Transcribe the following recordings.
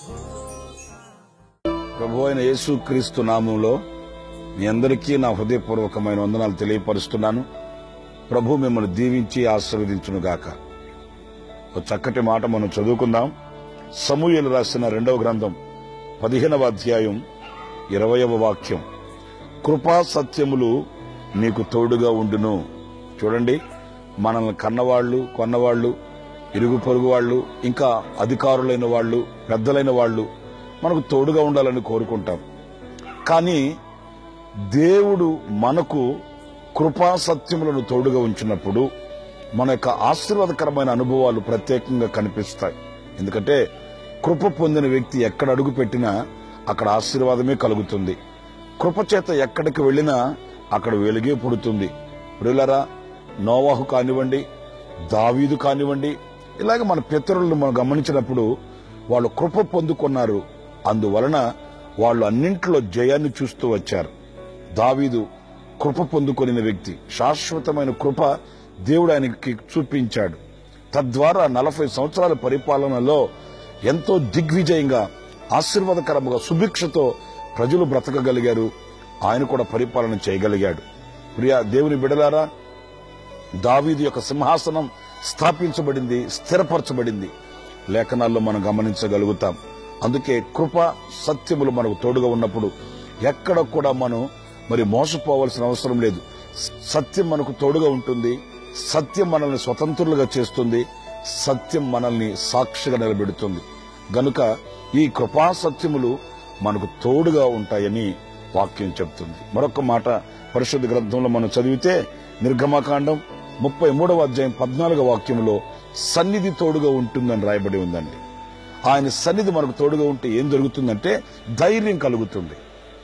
ప్రభు అయిన యేసుక్రీస్తు నామంలో మీ అందరికీ నా హృదయపూర్వకమైన వందనాలు తెలియపరుస్తున్నాను. ప్రభు మిమ్మల్ని దీవించి ఆశీర్వదించునుగాక. ఒక చక్కటి మాట మనం చదువుకుందాం. సమూయేలు రాసిన 2వ గ్రంథం 15వ అధ్యాయం 20వ వాక్యం. కృపా సత్యములు నీకు తోడుగా ఉండును. చూడండి, మనల్ని కన్నవాళ్లు, కొన్నవాళ్లు, ఇరుగు పొరుగు వాళ్ళు, ఇంకా అధికారులైన వాళ్ళు, పెద్దలైన వాళ్ళు మనకు తోడుగా ఉండాలని కోరుకుంటాం. కానీ దేవుడు మనకు కృపా సత్యములను తోడుగా ఉంచినప్పుడు మన యొక్క ఆశీర్వాదకరమైన అనుభవాలు ప్రత్యేకంగా కనిపిస్తాయి. ఎందుకంటే కృప పొందిన వ్యక్తి ఎక్కడ అడుగు పెట్టినా అక్కడ ఆశీర్వాదమే కలుగుతుంది. కృప చేత ఎక్కడికి వెళ్ళినా అక్కడ వెలుగే పుడుతుంది. ప్రియులారా, నోవాహు కానివ్వండి, దావీదు కానివ్వండి, ఇలాగే మన పితరులను మనం గమనించినప్పుడు వాళ్ళు కృప పొందుకున్నారు. అందువలన వాళ్ళు అన్నింటిలో జయాన్ని చూస్తూ వచ్చారు. దావీదు కృప పొందుకొనిన వ్యక్తి. శాశ్వతమైన కృప దేవుడు ఆయనకి చూపించాడు. తద్వారా 40 సంవత్సరాల పరిపాలనలో ఎంతో దిగ్విజయంగా, ఆశీర్వాదకరంగా, సుభిక్షతో ప్రజలు బ్రతకగలిగారు. ఆయన కూడా పరిపాలన చేయగలిగాడు. ప్రియ దేవుని బిడలారా, దావీదు యొక్క సింహాసనం స్థాపించబడింది, స్థిరపరచబడింది. లేఖనాల్లో మనం గమనించగలుగుతాం. అందుకే కృప సత్యములు మనకు తోడుగా ఉన్నప్పుడు ఎక్కడ కూడా మనం మోసపోవాల్సిన అవసరం లేదు. సత్యం మనకు తోడుగా ఉంటుంది. సత్యం మనల్ని స్వతంత్రులుగా చేస్తుంది. సత్యం మనల్ని సాక్షిగా నిలబెడుతుంది. గనుక ఈ కృపా సత్యములు మనకు తోడుగా ఉంటాయని వాక్యం చెప్తుంది. మరొక మాట పరిశుద్ధ గ్రంథంలో మనం చదివితే నిర్గమకాండం 33వ అధ్యాయం 14వ వాక్యంలో సన్నిధి తోడుగా ఉంటుందని రాయబడి ఉందండి. ఆయన సన్నిధి మనకు తోడుగా ఉంటే ఏం జరుగుతుందంటే ధైర్యం కలుగుతుంది.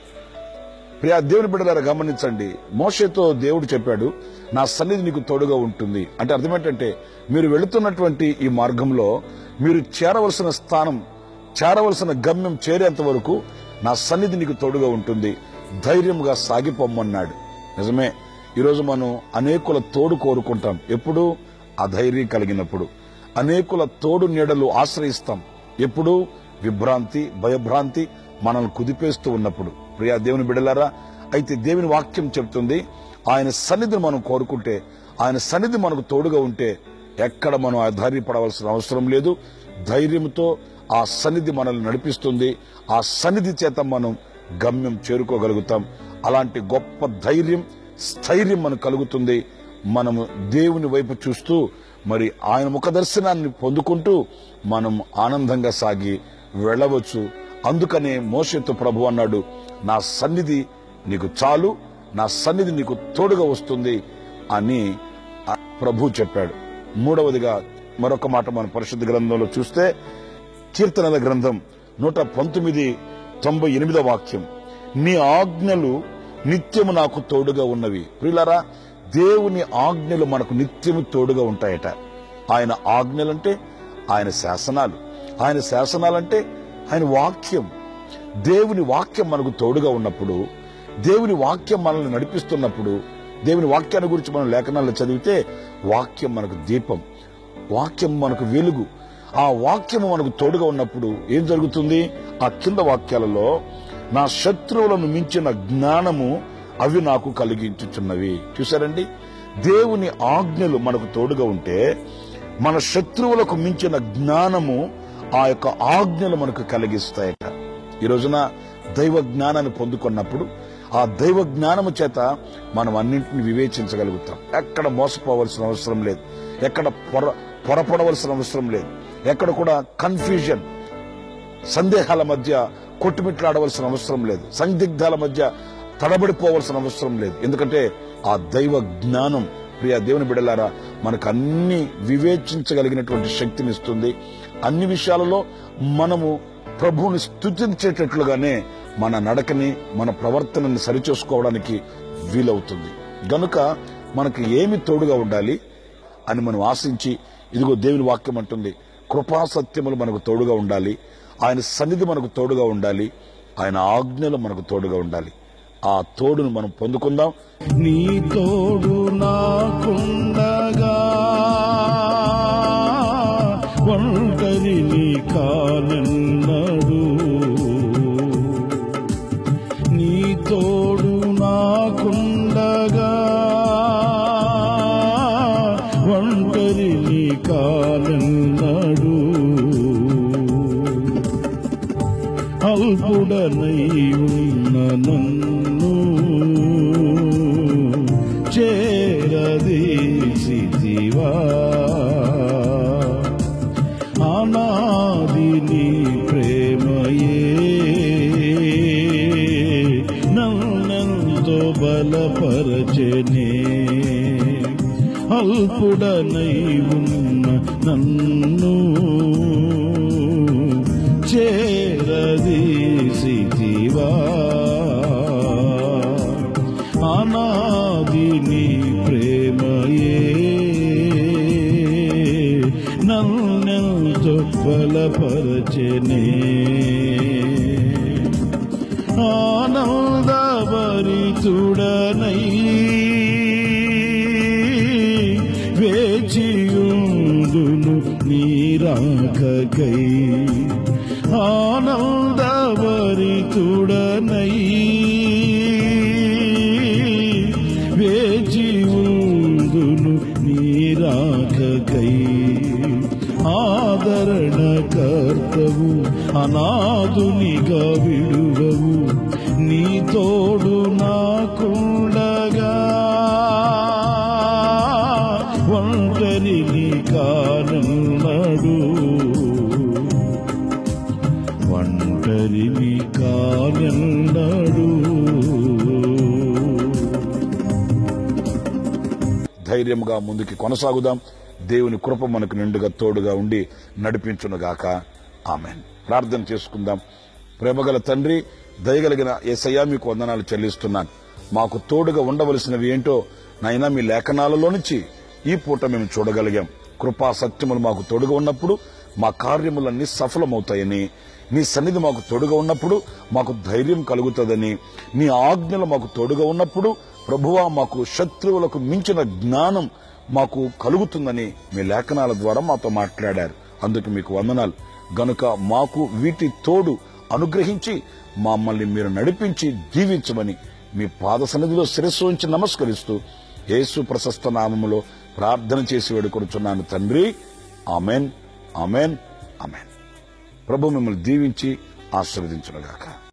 ప్రియ దేవుని బిడ్డలారా, గమనించండి, మోషేతో దేవుడు చెప్పాడు, నా సన్నిధి నీకు తోడుగా ఉంటుంది. అంటే అర్థం ఏంటంటే, మీరు వెళుతున్నటువంటి ఈ మార్గంలో మీరు చేరవలసిన స్థానం, చేరవలసిన గమ్యం చేరేంత వరకు నా సన్నిధి నీకు తోడుగా ఉంటుంది, ధైర్యంగా సాగిపోమ్మన్నాడు. నిజమే, ఈరోజు మనం అనేకుల తోడు కోరుకుంటాం. ఎప్పుడు? అధైర్యం కలిగినప్పుడు. అనేకుల తోడు నీడలు ఆశ్రయిస్తాం. ఎప్పుడు? విభ్రాంతి, భయభ్రాంతి మనల్ని కుదిపేస్తూ ఉన్నప్పుడు. ప్రియా దేవుని బిడ్డలారా, అయితే దేవుని వాక్యం చెప్తుంది, ఆయన సన్నిధిని మనం కోరుకుంటే, ఆయన సన్నిధి మనకు తోడుగా ఉంటే ఎక్కడ మనం ఆధారపడవలసిన అవసరం లేదు. ధైర్యంతో ఆ సన్నిధి మనల్ని నడిపిస్తుంది. ఆ సన్నిధి చేత మనం గమ్యం చేరుకోగలుగుతాం. అలాంటి గొప్ప ధైర్యం, స్థైర్యం మనకు కలుగుతుంది. మనము దేవుని వైపు చూస్తూ ఆయన ముఖ దర్శనాన్ని పొందుకుంటూ మనం ఆనందంగా సాగి వెళ్ళవచ్చు. అందుకనే మోషేతో ప్రభు అన్నాడు, నా సన్నిధి నీకు చాలు, నా సన్నిధి నీకు తోడుగా వస్తుంది అని ప్రభు చెప్పాడు. మూడవదిగా మరొక మాట మన పరిశుద్ధ గ్రంథంలో చూస్తే కీర్తనల గ్రంథం 119:98 వాక్యం, నీ ఆజ్ఞలు నిత్యము నాకు తోడుగా ఉన్నవి. ప్రియులారా, దేవుని ఆజ్ఞలు మనకు నిత్యము తోడుగా ఉంటాయట. ఆయన ఆజ్ఞలంటే ఆయన శాసనాలు, ఆయన శాసనాలంటే ఆయన వాక్యం. దేవుని వాక్యం మనకు తోడుగా ఉన్నప్పుడు, దేవుని వాక్యం మనల్ని నడిపిస్తున్నప్పుడు, దేవుని వాక్యాన్ని గురించి మనం లేఖనాల్లో చదివితే వాక్యం మనకు దీపం, వాక్యం మనకు వెలుగు. ఆ వాక్యము మనకు తోడుగా ఉన్నప్పుడు ఏం జరుగుతుంది? ఆ కింద వాక్యాలలో, నా శత్రువులను మించిన జ్ఞానము అవి నాకు కలిగించుచున్నవి. చూసారండి, దేవుని ఆజ్ఞలు మనకు తోడుగా ఉంటే మన శత్రువులకు మించిన జ్ఞానము ఆ యొక్క ఆజ్ఞలు మనకు కలిగిస్తాయట. ఈ రోజున దైవ జ్ఞానాన్ని పొందుకున్నప్పుడు ఆ దైవ జ్ఞానము చేత మనం అన్నింటిని వివేచించగలుగుతాం. ఎక్కడ మోసపోవలసిన అవసరం లేదు, ఎక్కడ పొరపడవలసిన అవసరం లేదు, ఎక్కడ కూడా కన్ఫ్యూజన్, సందేహాల మధ్య కొట్టుమిట్లాడవలసిన అవసరం లేదు, సందిగ్ధాల మధ్య తడబడిపోవలసిన అవసరం లేదు. ఎందుకంటే ఆ దైవ జ్ఞానం, ప్రియ దేవుని బిడ్డలారా, మనకు అన్ని వివేచించగలిగినటువంటి శక్తిని ఇస్తుంది. అన్ని విషయాలలో మనము ప్రభువుని స్తుతించేటట్లుగానే మన నడకని, మన ప్రవర్తనని సరిచేసుకోవడానికి వీలవుతుంది. గనుక మనకు ఏమి తోడుగా ఉండాలి అని మనం ఆశించి, ఇదిగో దేవుని వాక్యం అంటుంది, కృపా సత్యములు మనకు తోడుగా ఉండాలి, ఆయన సన్నిధి మనకు తోడుగా ఉండాలి, ఆయన ఆజ్ఞలు మనకు తోడుగా ఉండాలి. ఆ తోడును మనం పొందుకుందాం. నీ తోడు నాకుండగా ఒంటరిని కానన్నాడు. అల్పుడనై ఉన్న నన్ను చేరదీసితివా. అనాది నీ ప్రేమయే నన్నెంతో బలపరచెనే. అల్పుడనై ఉన్న నన్ను చేరదీసితివా. అనాది నీ ప్రేమయే నన్నెంతో బలపరచెనే. ఆనందభరితుడనై వేచియుందును నీ రాకకై. ఆనందభరితుడనై వేచియుందును నీ రాకకై. ఆదరణకర్తవు అనాథునిగా విడువవు. నీ తోడు నాకుండగా ఒంటరిని కానన్నాడు. ఒంటరిని కానన్నాడు. ధైర్యంగా ముందుకి కొనసాగుదాం. దేవుని కృప మనకు నిండుగా తోడుగా ఉండి నడిపించునుగాక. ఆమెన్. ప్రార్థన చేసుకుందాం. ప్రేమగల తండ్రి, దయగలిగిన యేసయ్యా, మీకు వందనాలు చెల్లిస్తున్నాను. మాకు తోడుగా ఉండవలసినవి ఏంటో నాయనా మీ లేఖనాలలో నుంచి ఈ పూట మేము చూడగలిగాం. కృపా సత్యములు మాకు తోడుగా ఉన్నప్పుడు మా కార్యములన్నీ సఫలమవుతాయని, నీ సన్నిధి మాకు తోడుగా ఉన్నప్పుడు మాకు ధైర్యం కలుగుతుందని, నీ ఆజ్ఞలు మాకు తోడుగా ఉన్నప్పుడు ప్రభువా మాకు శత్రువులకు మించిన జ్ఞానం మాకు కలుగుతుందని మీ లేఖనాల ద్వారా మాతో మాట్లాడారు. అందుకు మీకు వందనాలు. గనుక మాకు వీటి తోడు అనుగ్రహించి మమ్మల్ని మీరు నడిపించి దీవించమని మీ పాద సన్నిధిలో శిరస్సు ఉంచి నమస్కరిస్తూ యేసు ప్రశస్త నామములో ప్రార్థన చేసి వేడుకొనుచున్నాను తండ్రి. Amen, amen, amen. ప్రభు మిమ్మల్ని దీవించి ఆశీర్వదించునుగాక.